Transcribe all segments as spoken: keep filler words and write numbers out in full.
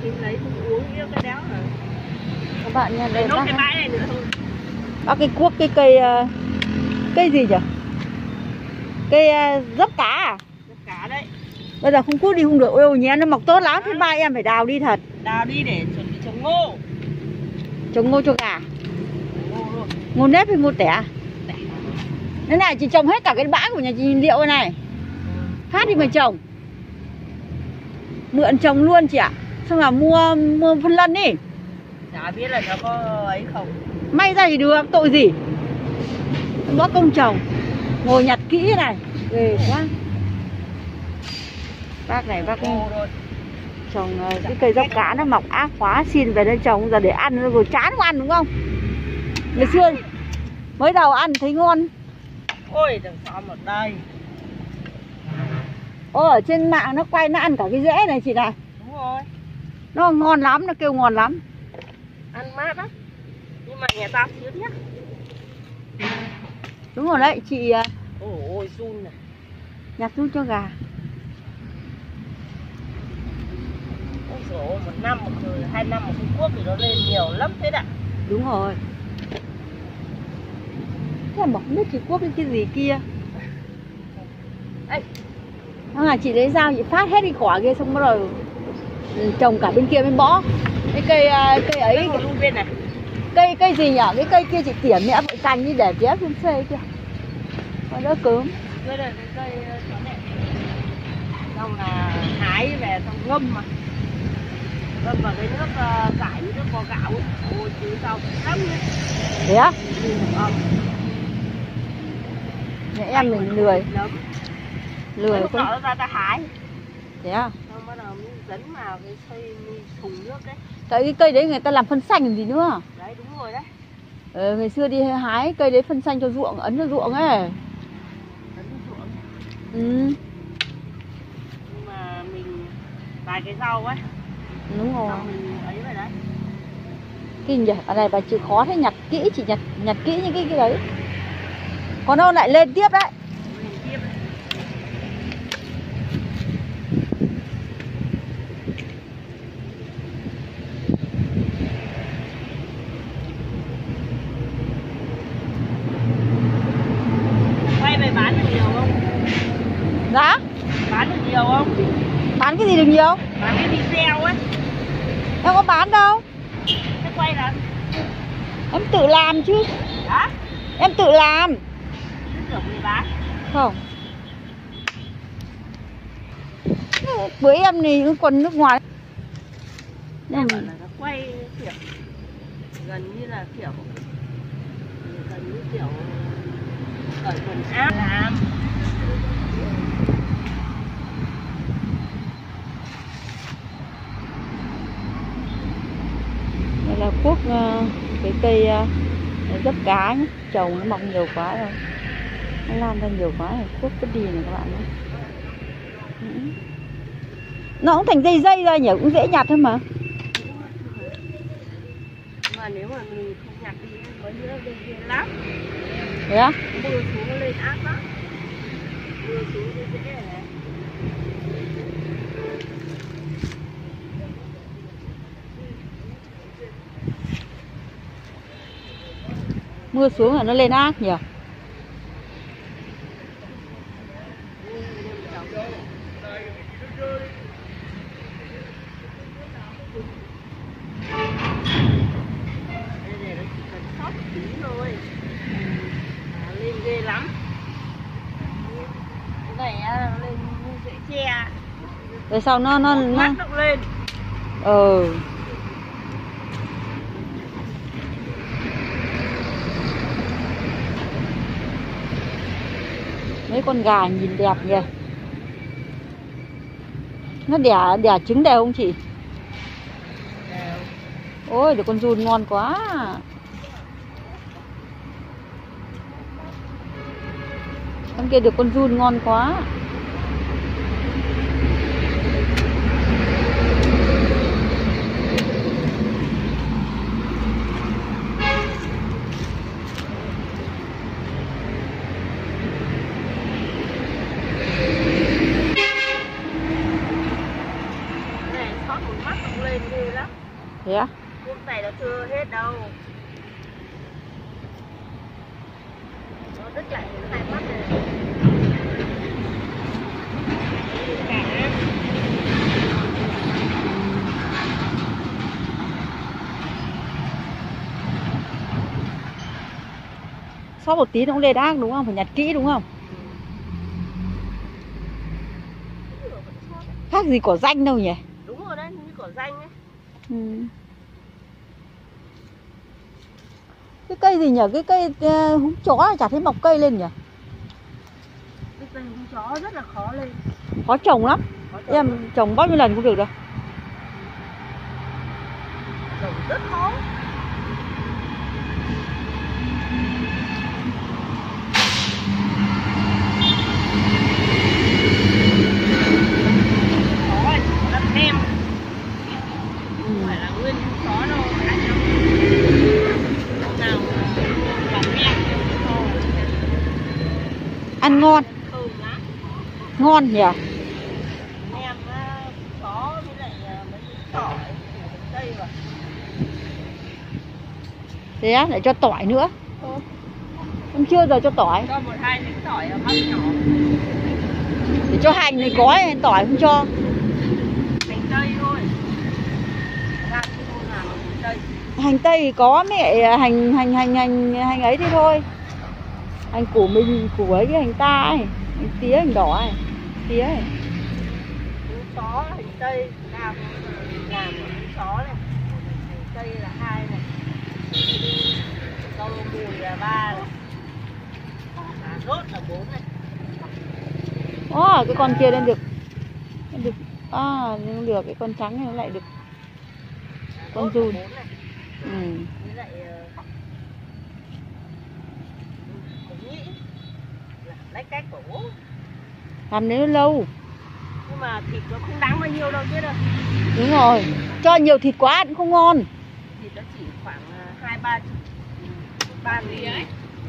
thì lấy uống yêu cái đéo rồi. Các bạn nha, đây nốt bác cái bãi này nữa thôi. bác cái cuốc cái cây cây gì nhỉ? Cây dốc cá à? Dốc cá đấy. Bây giờ không cuốc đi không được. Ôi nhé, nó mọc tốt lắm. Thế mai em phải đào đi thật. Đào đi để chuẩn bị trồng ngô. Trồng ngô cho gà. Ngô luôn. Ngô nếp hay ngô tẻ? Tẻ. Thế này chị trồng hết cả cái bãi của nhà chị Liệu này. Phát đi mà trồng. Mượn trồng luôn chị ạ. Xong là mua mua phân lân đi. Chả biết là nó có ấy không. May ra thì được, tội gì. Có công trồng. Ngồi nhặt kỹ này. Ghê quá. Bác này bác trồng cái cây dốc cá nó mọc ác quá, xin về đây trồng giờ để ăn nó rồi chán không ăn đúng không? Ngày xưa mới đầu ăn thấy ngon. Ôi đừng sao một đây. Ô, ở trên mạng nó quay nó ăn cả cái rễ này chị này. Đúng rồi. Nó ngon lắm, nó kêu ngon lắm. Ăn mát á. Nhưng mà nhà tao sướng nhá. Đúng rồi đấy chị. Ôi ôi run này. Nhặt run cho gà. Ôi dồi ôi, một năm một thời, hai năm một Trung Quốc thì nó lên nhiều lắm thế ạ. Đúng rồi. Thế mà không biết chị Quốc cái, cái gì kia. Ê. Nó là chị lấy dao chị phát hết cái quả kia xong bắt đầu trồng cả bên kia bên bó. Cái cây cây ấy cái luôn bên này. Cây cây gì nhỉ? Cái cây kia chị tỉa mẹ vội cành đi để ghép lên xe kia. Nó đỡ cớm. Đây là cái cây chó này. Xong là hái về xong ngâm mà. Ngâm vào cái nước uh, cải với nước kho gạo ấy. Ôi chứ sao lắm nhá. Thế á? Ừ. Mẹ em mình lười. Lắm. Lười lúc đó ra ta hái. Thế à? Xong bắt đầu mới dẫn vào cái xây thùng nước đấy. Tại cái cây đấy người ta làm phân xanh làm gì nữa. Đấy đúng rồi đấy. Ờ, ngày xưa đi hái cây đấy phân xanh cho ruộng, ấn cho ruộng ấy. Ấn cho ruộng. Ừ. Nhưng mà mình vài cái rau ấy. Đúng rồi. Xong mình ấy vậy đấy. Kinh nhỉ, ở này bà chịu khó thế, nhặt kỹ, chị nhặt nhặt kỹ những cái cái đấy. Còn đâu lại lên tiếp đấy. Lên tiếp đấy. Quay về bán được nhiều không? Dạ? Bán được nhiều không? Bán cái gì được nhiều? Bán cái video ấy. Em có bán đâu. Thế quay là Em tự làm chứ. hả? Em tự làm. Chứ tưởng mình bán. Không. Với em thì những quần nước ngoài. Em bảo là nó quay kiểu gần như là kiểu gần như kiểu cởi quần áo làm. Đây là cuốc cái cây dấp cá nhé. Trồng nó mọc nhiều quá rồi. Nó lan ra nhiều quá rồi. Cuốc vứt đi này các bạn nhé. Nó cũng thành dây dây ra nhỉ, cũng dễ nhặt thôi mà. Mà nếu mà mình không nhặt đi mấy nữa lên ghê lắm. Thế á? Mưa xuống nó lên ác lắm. Mưa xuống nó dễ này. Mưa xuống là nó lên ác nhỉ. Lên ghê lắm. Cái này nó lên như dễ che. Rồi sau nó nó nó nó lên. ờ mấy con gà nhìn đẹp nhỉ. Nó đẻ đẻ trứng đều không chị? Đều. Ôi được con giun ngon quá. Con kia được con giun ngon quá. Này sót một mắt lên ghê lắm. Thế á? Lúc này nó chưa hết đâu. Nó đứt lại những hai mắt này. Cả. Sót một tí nó cũng lê đác đúng không? Phải nhặt kỹ đúng không? Khác gì cỏ danh đâu nhỉ? Đúng rồi đấy, như cỏ danh ấy. Ừ. Cái cây gì nhỉ? Cái cây uh, húng chó chả thấy mọc cây lên nhỉ? Cái cây húng chó rất là khó lên. Khó trồng lắm. Khó trồng Em lắm. trồng bao nhiêu lần cũng được đâu. Trồng rất khó. Ăn ngon. Ngon nhỉ? Nem chó với lại mấy tỏi, cây vào. Thế á, lại cho tỏi nữa. Ừ. Em chưa giờ cho tỏi. Cho một hai miếng tỏi ở bắp nhỏ. Để cho hành thì có, tỏi không cho. Hành tây thôi. Ra cái thôn nào mà hành tây. Hành tây thì có, mẹ hành hành hành hành hành ấy thế thôi. Hành củ mình, củ ấy cái hành ta ấy, hành tía, hành đỏ ấy, tía ấy. Húng chó, hành tây, làm làm húng chó này, hành tây là hai này, rau mùi là ba này, cà rốt là bốn này. Ồ, cái con kia lên được, lên được, à, lên được cái con trắng này nó lại được, con giun. Ừ. Với lại cũng nghĩ là lấy cách của bố. Làm đấy nó lâu. Nhưng mà thịt nó không đáng bao nhiêu đâu biết đâu. Đúng rồi, cho nhiều thịt quá cũng không ngon. Thịt nó chỉ khoảng hai ba ba nghìn ấy.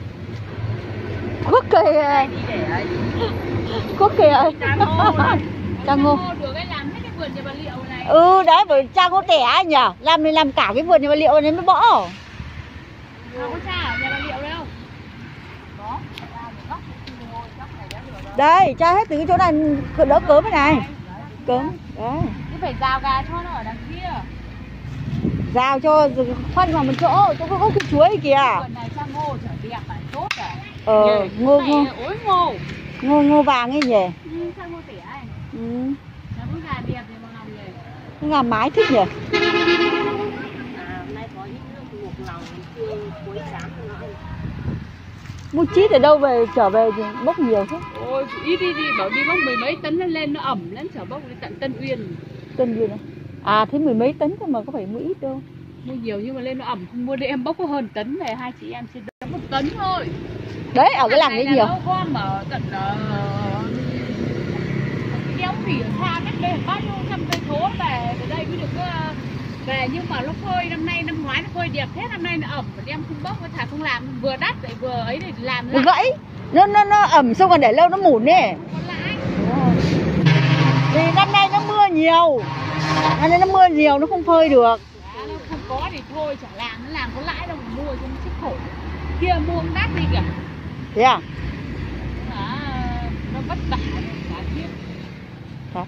Quốc cây đi để ấy. Quốc cây ơi. Trang ngô này. Trang ngô được cái làm hết cái vườn nhà bà Liệu này. Ừ đấy, bởi trang ngô tẻ anh nhỉ. Làm thì làm cả cái vườn nhà bà Liệu này mới bỏ. Không có cha ở nhà bà Liệu đâu. Có. Đây, tra hết từ cái chỗ này đỡ cớm cái này. Cớm. Đấy. Cứ phải rào gà cho nó ở đằng kia. Rào cho khoanh vào một chỗ, chỗ có cái chuối kìa. Vườn này trang ngô trở đẹp mà tốt à. Ờ, ngô ngô. Ối ngô. Ngô ngô vàng ấy nhỉ. Ừ, trang ngô tỉa này. Ừ. Nó cũng gà đẹp thì màu lòng nhỉ. Cái gà mái thích nhỉ. À, hôm nay có những nước ngục lòng chưa cuối sáng nữa. Mua chít ở đâu về trở về thì bốc nhiều thế. Ôi, ít đi đi, bảo đi bốc mười mấy tấn lên lên nó ẩm lắm, chở bốc đi tận Tân Uyên. Tân Uyên à? À thế mười mấy tấn thôi mà có phải mua ít đâu. Mua nhiều nhưng mà lên nó ẩm, không mua đi em bốc có hơn tấn về, hai chị em xin đỡ một tấn thôi. Đấy, ở cái làng đấy nhiều. Nó gom ở tận uh, kéo khỉ ở xa cách đây bao nhiêu trăm cây số về từ đây mới được uh, về, nhưng mà nó phơi năm nay năm ngoái nó phơi đẹp thế, năm nay nó ẩm và đem không bốc, thà không làm, vừa đắt lại vừa ấy để làm Nó gãy, nó nó nó ẩm xong còn để lâu nó mủn đi. còn lại. Vì năm nay nó mưa nhiều, năm nay nó mưa nhiều nó không phơi được. À, nó không có thì thôi, chả làm, nó làm có lãi đâu mà mua cho nó chết khổ. Kia mua cũng đắt đi kìa. Thế à? À, nó vất vả chả thiết. Thật.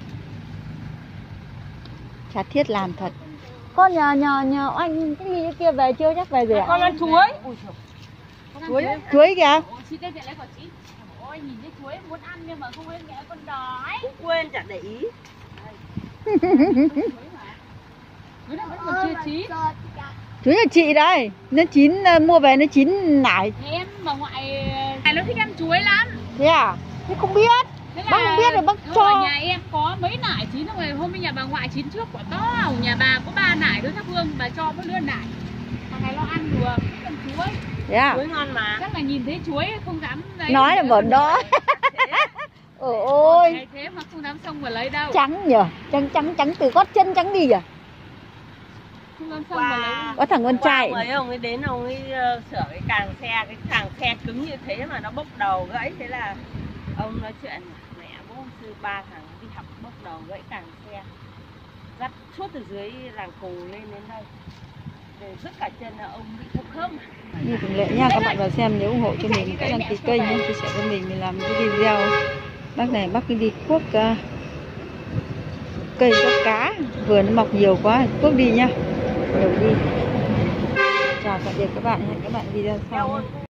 Chả thiết làm thật. Con nhà nhà nhà anh cái gì kia về chưa, chắc về rồi ạ? Con ăn chuối. Chuối, chuối kìa. Ôi, chị đây lấy của chị. Ôi, nhìn thấy chuối muốn ăn nhưng mà không biết nghe con đói. Cũng quên chẳng để ý. Chuối này vẫn còn chưa chín. Chuối nhà chị đây, nó chín, mua về nó chín nải. Em bà ngoại này nó thích ăn chuối lắm. Thế à? Thế không biết. Bác không biết rồi bác cho. Ở nhà em có mấy nải chín rồi, hôm nay nhà bà ngoại chín trước quả to, nhà bà có ba nải đối thắp hương, bà cho có lứa nải. Thằng này nó ăn được, ăn chuối. Thế à? Chuối ngon mà. Chắc là nhìn thấy chuối không dám lấy. Nói là bẩn đó. Ôi ôi. Thế mà không dám xông vào lấy đâu. Trắng nhỉ, trắng trắng trắng từ gót chân trắng đi à? Không dám xông vào lấy. Có thằng con trai. Mấy ông ấy đến ông ấy uh, sửa cái càng xe, cái càng xe cứng như thế mà nó bốc đầu gãy, thế là ông nói chuyện mẹ bố sư ba thằng đi học bốc đầu gãy càng xe. dắt suốt từ dưới làng cổ lên đến đây để tất cả chân là ông bị thấp khớp. Như thường lệ nha, các bạn vào xem nhớ ủng hộ cho mình, các đăng ký kênh nhé, chia sẻ với mình mình làm cái video. Bác này bác đi cuốc uh, cây dốc cá, vườn nó mọc nhiều quá, cuốc đi nhá, nhiều đi. Chào tạm biệt các bạn, hẹn các bạn video sau.